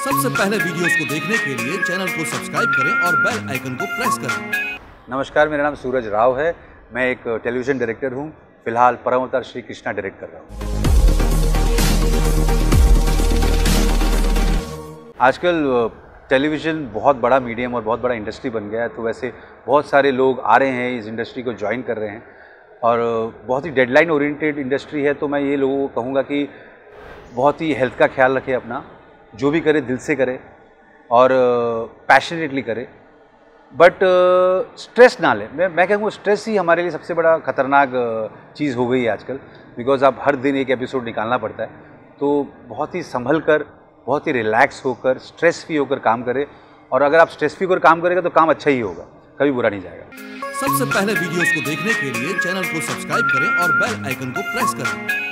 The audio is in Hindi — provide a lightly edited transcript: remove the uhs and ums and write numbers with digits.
सबसे पहले वीडियोस को देखने के लिए चैनल को सब्सक्राइब करें और बेल आइकन को प्रेस करें। नमस्कार, मेरा नाम सूरज राव है। मैं एक टेलीविज़न डायरेक्टर हूँ। फिलहाल परम अवतार श्री कृष्णा डायरेक्ट कर रहा हूँ। आजकल टेलीविज़न बहुत बड़ा मीडियम और बहुत बड़ा इंडस्ट्री बन गया है, तो वैसे बहुत सारे लोग आ रहे हैं, इस इंडस्ट्री को ज्वाइन कर रहे हैं और बहुत ही डेडलाइन ओरिएंटेड इंडस्ट्री है। तो मैं ये लोगों को कहूँगा कि बहुत ही हेल्थ का ख्याल रखें, अपना जो भी करे दिल से करे और पैशनेटली करे, बट स्ट्रेस ना लें। मैं कहूँगा स्ट्रेस ही हमारे लिए सबसे बड़ा खतरनाक चीज़ हो गई है आजकल, बिकॉज अब हर दिन एक एपिसोड निकालना पड़ता है। तो बहुत ही संभल कर, बहुत ही रिलैक्स होकर, स्ट्रेस फ्री होकर काम करें, और अगर आप स्ट्रेस फ्री होकर काम करेंगे तो काम अच्छा ही होगा, कभी बुरा नहीं जाएगा। सबसे पहले वीडियोस को देखने के लिए चैनल को सब्सक्राइब करें और बेल आइकन को प्रेस करें।